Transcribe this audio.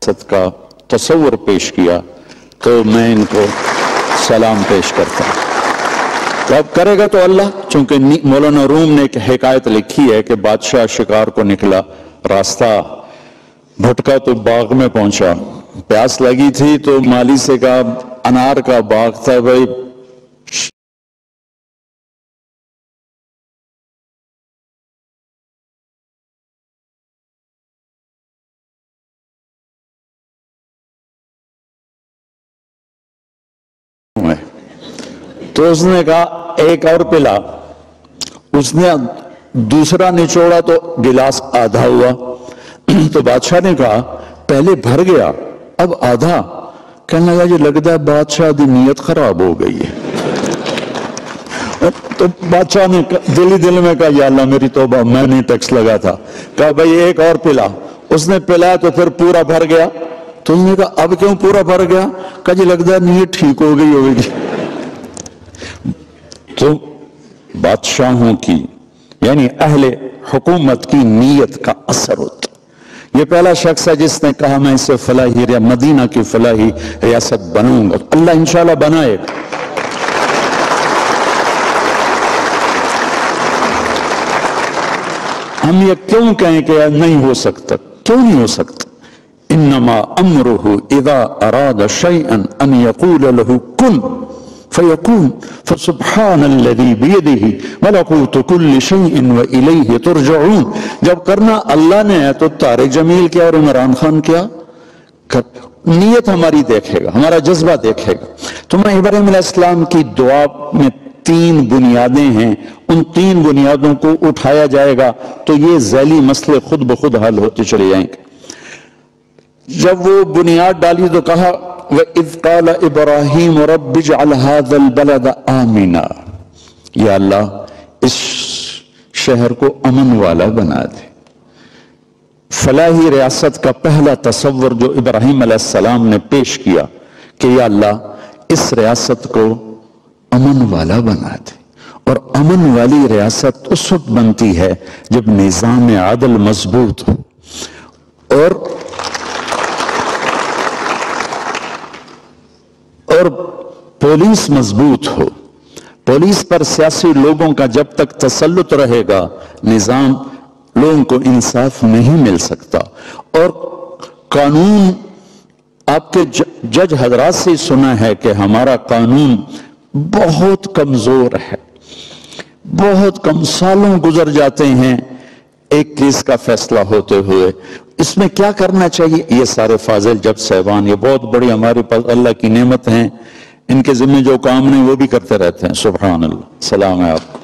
रियासत का तस्वुर पेश किया तो मैं इनको सलाम पेश करता हूँ। तो अब करेगा तो अल्लाह, चूंकि मौलाना रूम ने एक हिकायत लिखी है कि बादशाह शिकार को निकला, रास्ता भटका तो बाग में पहुंचा, प्यास लगी थी तो माली से कहा अनार का बाग था भाई, तो उसने कहा एक और पिला। उसने दूसरा निचोड़ा तो गिलास आधा हुआ। तो बादशाह ने कहा पहले भर गया अब आधा। कहने लगा ये लगता है बादशाह की नीयत खराब हो गई है। तो बादशाह ने दिल में कहा या अल्लाह मेरी तौबा, मैं नहीं टैक्स लगा था। कहा भाई एक और पिला। उसने पिलाया तो फिर पूरा भर गया। तो उसने कहा अब क्यों पूरा भर गया? कहा जी लगता है नीयत ठीक हो गई होगी। तो बादशाहों की यानी अहले हुकूमत की नीयत का असर होता। ये पहला शख्स है जिसने कहा मैं इसे फलाही या मदीना की फलाही रियासत बनाऊंगा। अल्लाह इंशाल्लाह बनाएगा। हम ये क्यों कहें कि नहीं हो सकता? क्यों नहीं हो सकता? इन्नमा अम्रुहु इज़ा अरादा शैअन अन यक़ूल लहु कुन फयकून फसुब्हानल्लज़ी बियदिही मलकूतु कुल्लि शैइन व इलैहि तुरजऊन। जब करना अल्लाह ने है तो तारिक जमील क्या और इमरान खान क्या नीयत हमारी देखेगा, हमारा जज्बा देखेगा। तो मैं इब्राहीम अलैहिस्सलाम की दुआ में 3 बुनियादें हैं, उन 3 बुनियादों को उठाया जाएगा तो ये ज़ैली मसले खुद ब खुद हल होते चले जाएंगे। जब वो बुनियाद डाली तो कहा व इज़ क़ाल इब्राहीम रब्बि इजअल हाज़ल बलद आमिना, या अल्लाह इस शहर को अमन वाला बना दे। फलाही रियासत का पहला तसव्वुर जो इब्राहीम अलैहिस्सलाम ने पेश किया कि या अल्लाह इस रियासत को अमन वाला बना दे। और अमन वाली रियासत उस वक्त बनती है जब निज़ाम आदल मजबूत हो और पुलिस मजबूत हो। पुलिस पर सियासी लोगों का जब तक तसल्लुत रहेगा निजाम लोगों को इंसाफ नहीं मिल सकता। और कानून आपके जज हजरात से सुना है कि हमारा कानून बहुत कमजोर है, बहुत कम सालों गुजर जाते हैं एक केस का फैसला होते हुए। इसमें क्या करना चाहिए? ये सारे फाजिल जज साहबान ये बहुत बड़ी हमारे पास अल्लाह की नेमत हैं, इनके जिम्मे जो काम नहीं वो भी करते रहते हैं। सुभान अल्लाह। सलाम है आपको।